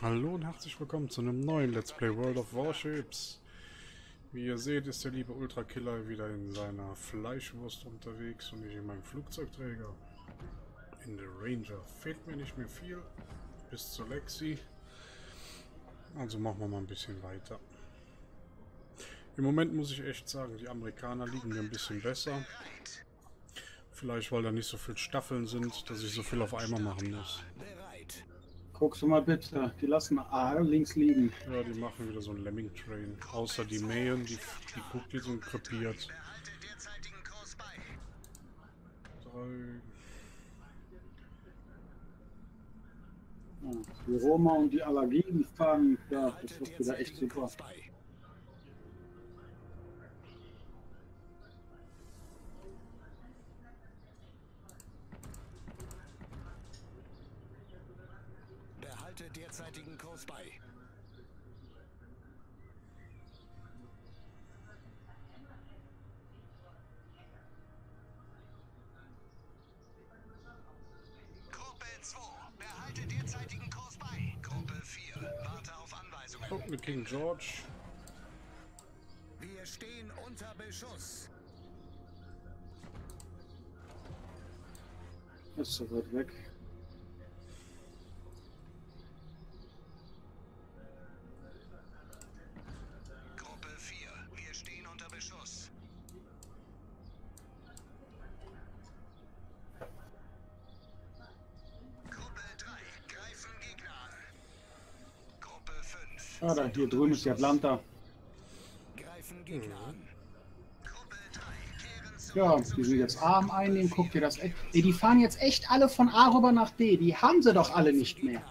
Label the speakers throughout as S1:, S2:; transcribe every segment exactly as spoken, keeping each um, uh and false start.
S1: Hallo und herzlich willkommen zu einem neuen Let's Play World of Warships. Wie ihr seht, ist der liebe Ultrakiller wieder in seiner Fleischwurst unterwegs und ich in meinem Flugzeugträger. In der Ranger fehlt mir nicht mehr viel bis zur Lexi. Also machen wir mal ein bisschen weiter. Im Moment muss ich echt sagen, die Amerikaner liegen mir ein bisschen besser. Vielleicht weil da nicht so viele Staffeln sind, dass ich so viel auf einmal machen muss.
S2: Guckst du mal bitte, die lassen A links liegen.
S1: Ja, die machen wieder so einen Lemming-Train. Außer die Mähen, die, die guckt, die sind krepiert. Drei.
S2: Ja, die Roma und die Allergie, die fahren, ja, das wird wieder echt super.
S3: Behalte derzeitigen Kurs bei. Gruppe zwei, behalte derzeitigen Kurs bei. Gruppe vier, warte auf Anweisungen.
S1: Oh, mit King George.
S3: Wir stehen unter Beschuss.
S2: Das ist so weit weg.
S3: Gruppe vier, wir stehen unter Beschuss. Gruppe drei, greifen Gegner an. Gruppe fünf.
S2: Ah, da hier drüben ist die Atlanta.
S3: Greifen Gegner an. Gruppe drei, kehren zurück.
S2: Ja, die sind jetzt A am Einnehmen, guck dir das echt. Ey, die fahren jetzt echt alle von A rüber nach D. Die haben sie doch alle nicht mehr.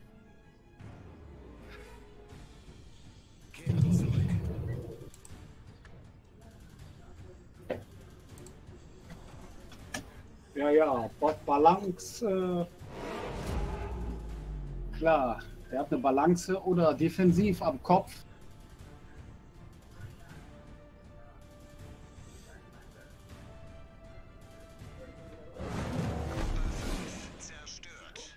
S3: Kehren zurück.
S2: Ja, ja, Bot Balance, äh, klar, der hat eine Balance oder defensiv am Kopf.
S3: Zerstört.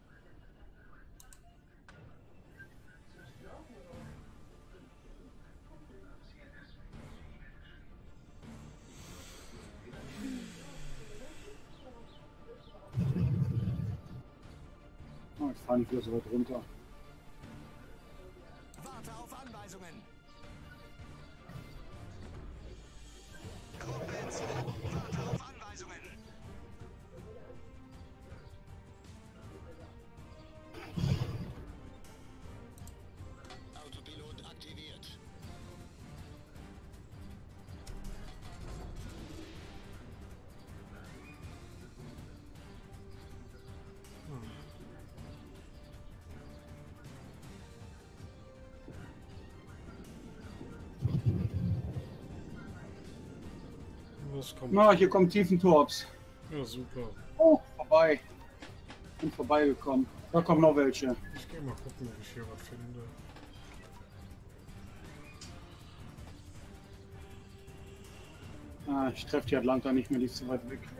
S2: Oh, jetzt fahren die wieder so weit runter.
S3: Warte auf Anweisungen. Gruppe zwei, warte auf Anweisungen. Autopilot aktiviert.
S1: Was kommt?
S2: Na, hier kommt Tiefentorps.
S1: Ja, super.
S2: Oh, vorbei. Bin vorbeigekommen. Da kommen noch welche.
S1: Ich gehe mal gucken, ob ich hier was finde.
S2: Ah, ich treffe die Atlanta nicht mehr, die ist zu weit weg.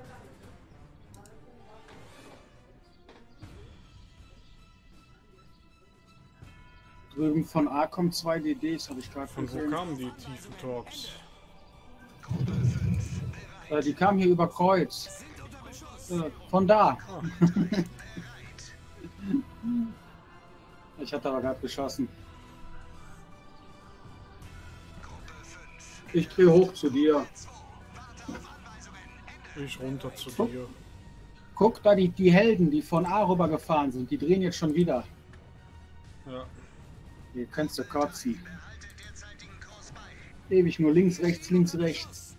S2: Drüben von A kommen zwei D Ds, habe ich gerade
S1: Von wo
S2: gesehen.
S1: kamen die tiefen Torps?
S2: Äh, die kamen hier über Kreuz. Äh, von da.
S1: Ah,
S2: Ich hatte aber gerade geschossen. Ich drehe hoch zu dir.
S1: ich runter zu
S2: Guck.
S1: dir.
S2: Guck da, die, die Helden, die von A rüber gefahren sind, die drehen jetzt schon wieder.
S1: Ja.
S2: Hier kannst du kotzen. Ewig nur links, rechts, links, rechts.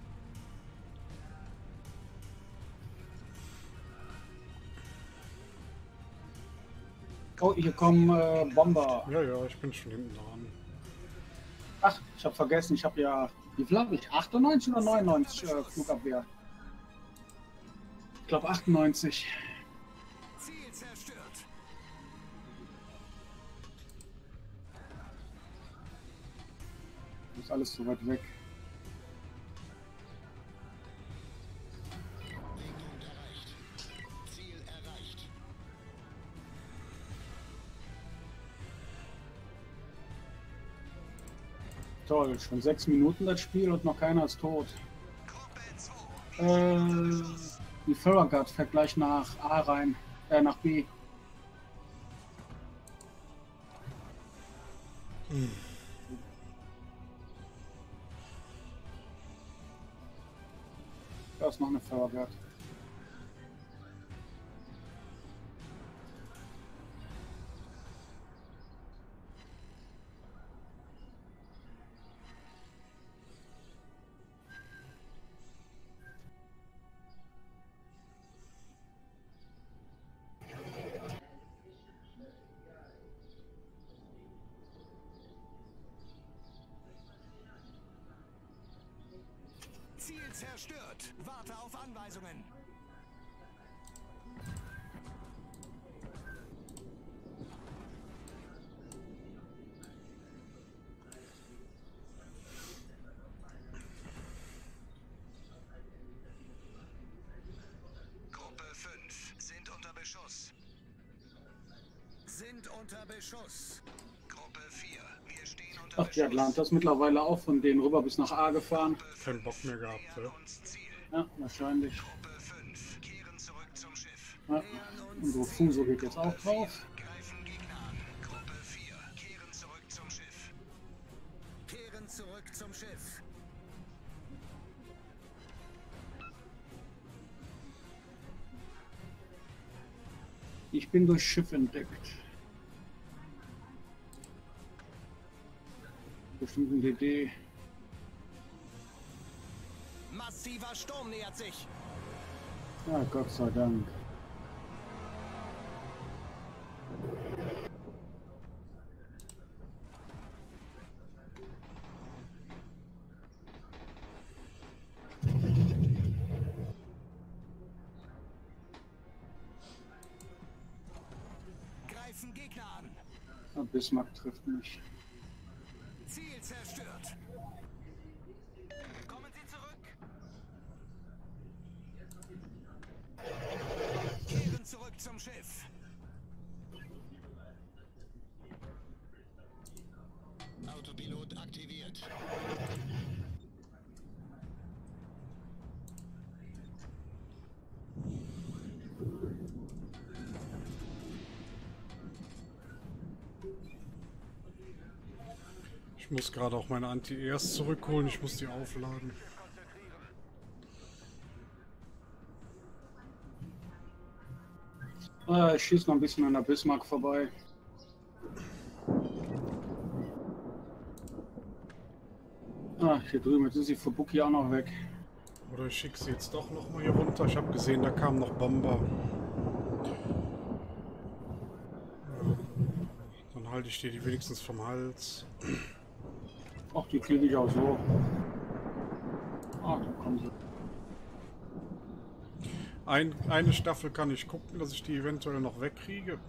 S2: Oh, hier kommen äh, Bomber.
S1: Ja, ja, ich bin schon hinten dran.
S2: Ach, ich habe vergessen, ich habe ja, wie viel habe ich? achtundneunzig oder neunundneunzig äh, Flugabwehr? Ich glaube achtundneunzig.
S3: Ziel zerstört.
S2: Ist alles so weit weg.
S3: Wegpunkt erreicht. Ziel erreicht.
S2: Toll, schon sechs Minuten das Spiel und noch keiner ist tot.
S3: Gruppe zwei.
S2: Äh, die Farragut fährt gleich nach A rein, äh, nach B.
S1: Hm.
S2: Da ist noch eine Farragut.
S3: Ziel zerstört. Warte auf Anweisungen. Gruppe fünf sind unter Beschuss. Sind unter Beschuss. Gruppe vier. Wir stehen unter
S2: Ach, die Atlanta ist mittlerweile auch von denen rüber bis nach A gefahren.
S1: Keinen Bock mehr gehabt, ja.
S2: Ja, wahrscheinlich.
S3: Gruppe fünf kehren zurück zum Schiff.
S2: Ja. Unsere Fuso geht jetzt auch drauf.
S3: Greifen Gegner an. Gruppe vier kehren zurück zum Schiff. Kehren zurück zum Schiff.
S2: Ich bin durch Schiff entdeckt. Bestimmt ein D D.
S3: Massiver Sturm nähert sich.
S2: Ja, Gott sei Dank.
S3: Greifen Gegner an.
S2: Ja, Bismarck trifft mich.
S3: Ziel zerstört. Kommen Sie zurück. Kehren zurück zum Schiff. Autopilot aktiviert.
S1: Ich muss gerade auch meine Anti-Airs zurückholen, ich muss die aufladen.
S2: Ah, ich schieße noch ein bisschen an der Bismarck vorbei. Ah, hier drüben, jetzt ist die Fubuki auch noch weg.
S1: Oder ich schicke sie jetzt doch noch mal hier runter. Ich habe gesehen, da kamen noch Bomber. Ja, dann halte ich dir die wenigstens vom Hals.
S2: Ach, die kriege ich auch so. Ah, da kommen sie.
S1: Ein, eine Staffel kann ich gucken, dass ich die eventuell noch wegkriege.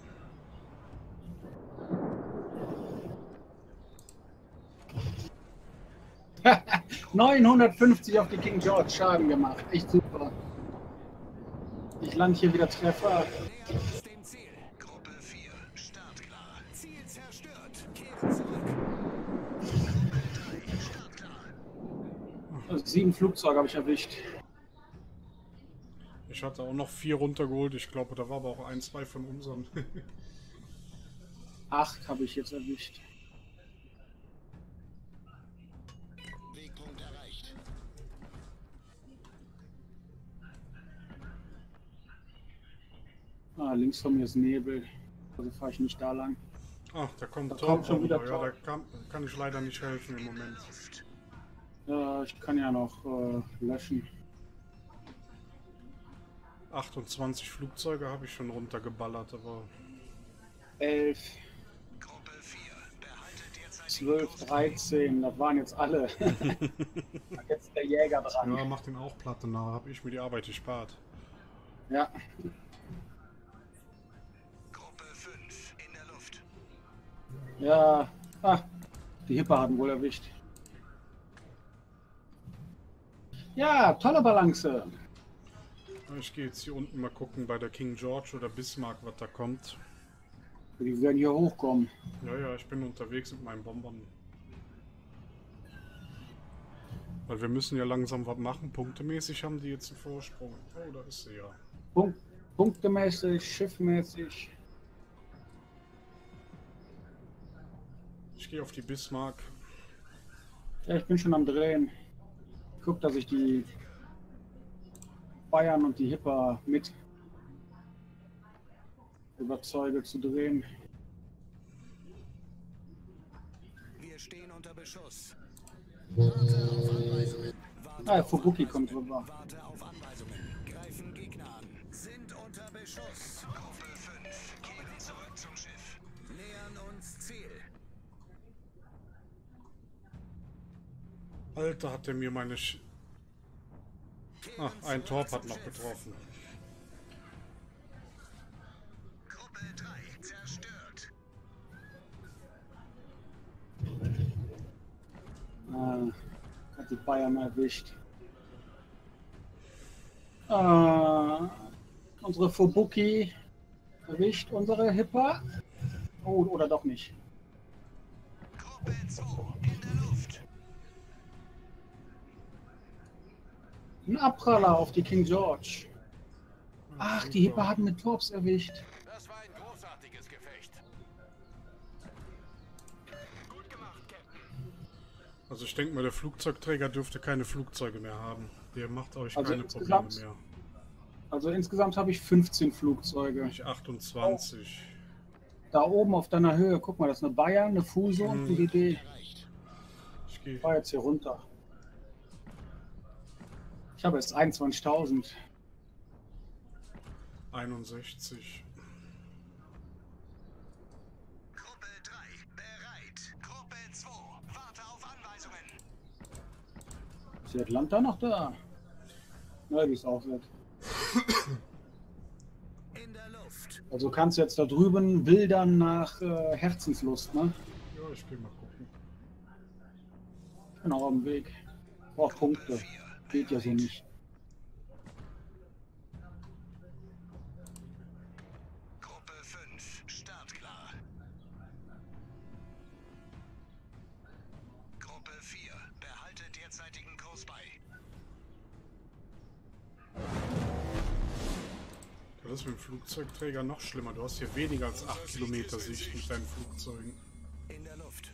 S2: neunhundertfünfzig auf die King George Schaden gemacht. Echt super. Ich lande hier wieder Treffer.
S3: Nähern uns dem Ziel. Gruppe vier startklar. Ziel zerstört. Kehren zurück. Gruppe drei startklar.
S2: Also sieben Flugzeuge habe ich erwischt.
S1: Ich hatte auch noch vier runtergeholt. Ich glaube, da war aber auch ein, zwei von unseren.
S2: Acht habe ich jetzt erwischt.
S3: Wegpunkt erreicht.
S2: Ah, links von mir ist Nebel. Also fahre ich nicht da lang.
S1: Ach, da kommt
S2: Da kommt schon wieder
S1: Torpedo. Ja,
S2: Tor.
S1: da kann, kann ich leider nicht helfen im Moment.
S2: Ja, ich kann ja noch äh, löschen.
S1: achtundzwanzig Flugzeuge habe ich schon runtergeballert, aber
S2: elf,
S3: Gruppe vier behaltet derzeit
S2: zwölf, dreizehn, das waren jetzt alle. Jetzt ist der Jäger dran.
S1: ja, mach den auch Platte nach. Habe ich mir die Arbeit gespart.
S2: Ja,
S3: Gruppe fünf in der Luft.
S2: ja. Ah, die Hippe hatten wohl erwischt. Ja, tolle Balance.
S1: Ich gehe jetzt hier unten mal gucken bei der King George oder Bismarck, was da kommt.
S2: Die werden hier hochkommen.
S1: Ja, ja, ich bin unterwegs mit meinen Bombern. Weil wir müssen ja langsam was machen. Punktemäßig haben die jetzt einen Vorsprung. Oh, da ist sie ja.
S2: Punkt, punktemäßig, schiffmäßig.
S1: Ich gehe auf die Bismarck.
S2: Ja, ich bin schon am Drehen. Ich guck, dass ich die Bayern und die Hipper mit überzeuge zu drehen.
S3: Wir stehen unter Beschuss. Warte auf Anweisungen. Warte
S2: Ah,
S3: auf
S2: Fubuki
S3: Anweisungen.
S2: kommt rüber.
S3: Warte auf Anweisungen. Greifen Gegner an. Sind unter Beschuss. Gruppe fünf. Kehren zurück zum Schiff. Nähern uns Ziel.
S1: Alter, hat der mir meine... Sch Ach, ein Torp hat noch getroffen.
S3: Gruppe drei zerstört.
S2: Ah, hat die Bayern erwischt. Ah, unsere Fubuki erwischt unsere Hipper. Oh, oder doch nicht.
S3: Gruppe zwei in der Luft.
S2: Ein Abpraller auf die King George. Ach, die Hipper haben mit Torps erwischt.
S3: Das war ein großartiges Gefecht. Gut gemacht, Captain.
S1: Also ich denke mal, der Flugzeugträger dürfte keine Flugzeuge mehr haben. Der macht euch
S2: Also
S1: keine Probleme
S2: insgesamt-
S1: mehr.
S2: Also insgesamt habe ich fünfzehn Flugzeuge.
S1: Ich achtundzwanzig.
S2: Da oben auf deiner Höhe, guck mal, das ist eine Bayern, eine Fuso und die Idee.
S1: Ich gehe.
S2: War jetzt hier runter. Ich habe jetzt einundzwanzigtausend.
S1: einundsechzig.
S3: Gruppe drei bereit. Gruppe zwei warte auf Anweisungen.
S2: Ist die Atlanta noch da? Na, die ist auch weg.
S3: In der Luft.
S2: Also kannst du jetzt da drüben wildern nach äh, Herzenslust, ne?
S1: Ja, ich gehe mal gucken.
S2: Ich bin auch auf dem Weg. Brauch Punkte. Geht ja so nicht.
S3: Gruppe fünf startklar. Gruppe vier behalte derzeitigen Kurs bei.
S1: Das ist mit dem Flugzeugträger noch schlimmer. Du hast hier weniger als acht Kilometer Sicht mit deinen Flugzeugen.
S3: In der Luft.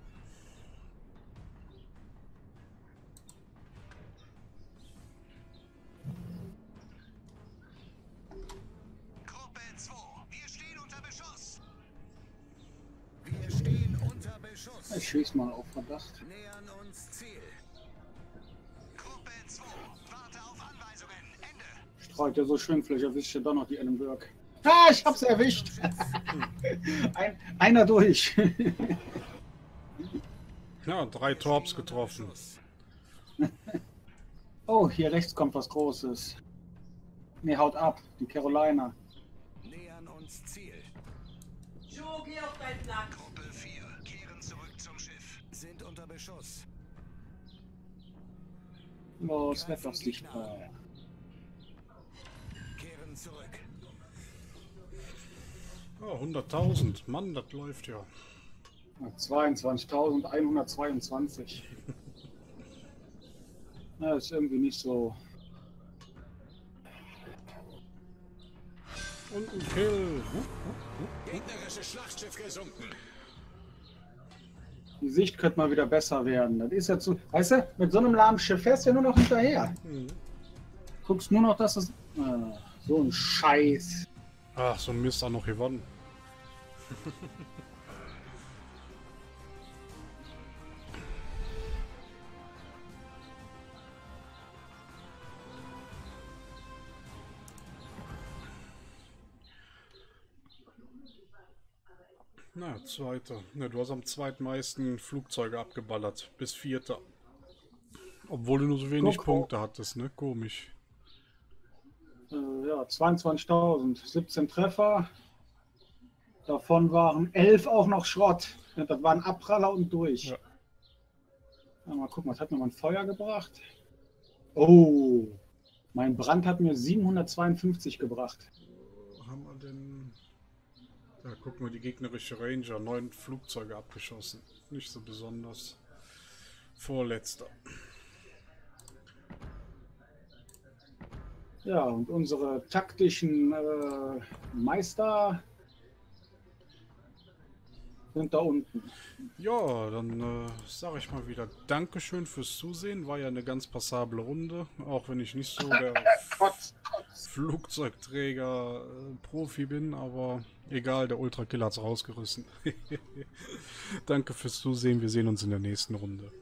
S3: Gruppe zwei, wir stehen unter Beschuss. Wir stehen unter Beschuss.
S2: Ich schieß mal auf Verdacht.
S3: Nähern uns Ziel. Gruppe zwei, warte auf Anweisungen. Ende.
S2: Streut ja so schön, vielleicht erwischt ja doch noch die Ellenberg. Ah, ich hab's erwischt! Ein, einer durch.
S1: Ja, drei Torps getroffen.
S2: Oh, hier rechts kommt was Großes. Ne, haut ab, die Carolina.
S3: Nähern uns Ziel.
S4: Joe, geh auf deinen Platz.
S3: Gruppe vier, kehren zurück zum Schiff. Sind unter Beschuss.
S2: Los, werd doch sichtbar.
S3: Kehren zurück.
S1: Oh, hunderttausend. Mann, das läuft ja.
S2: zweiundzwanzigtausendeinhundertzweiundzwanzig. Ja, ist irgendwie nicht so.
S1: Und ein Kill.
S3: Gegnerisches Schlachtschiff gesunken.
S2: Die Sicht könnte mal wieder besser werden. Das ist ja zu. Weißt du, mit so einem lahmen Schiff fährst du ja nur noch hinterher.
S1: Hm.
S2: Guckst nur noch, dass es. Ah, so ein Scheiß.
S1: Ach, so ein Mist auch noch gewonnen. Na, zweiter. Ne, du hast am zweitmeisten Flugzeuge abgeballert. Bis vierter. Obwohl du nur so wenig
S2: Guck.
S1: Punkte hattest, ne? Komisch.
S2: Äh, ja, zweiundzwanzigtausend. siebzehn Treffer. Davon waren elf auch noch Schrott. Ja, das waren Abpraller und durch.
S1: Ja.
S2: Ja, mal gucken, was hat mir mein Feuer gebracht? Oh, mein Brand hat mir siebenhundertzweiundfünfzig gebracht.
S1: Haben wir denn... Da gucken wir die gegnerische Ranger. Neun Flugzeuge abgeschossen. Nicht so besonders. Vorletzter.
S2: Ja, und unsere taktischen äh, Meister sind da unten.
S1: Ja, dann äh, sage ich mal wieder Dankeschön fürs Zusehen. War ja eine ganz passable Runde, auch wenn ich nicht so der
S2: Trotz,
S1: Flugzeugträger-Profi bin, aber egal, der Ultra Killer hat's rausgerissen. Danke fürs Zusehen, wir sehen uns in der nächsten Runde.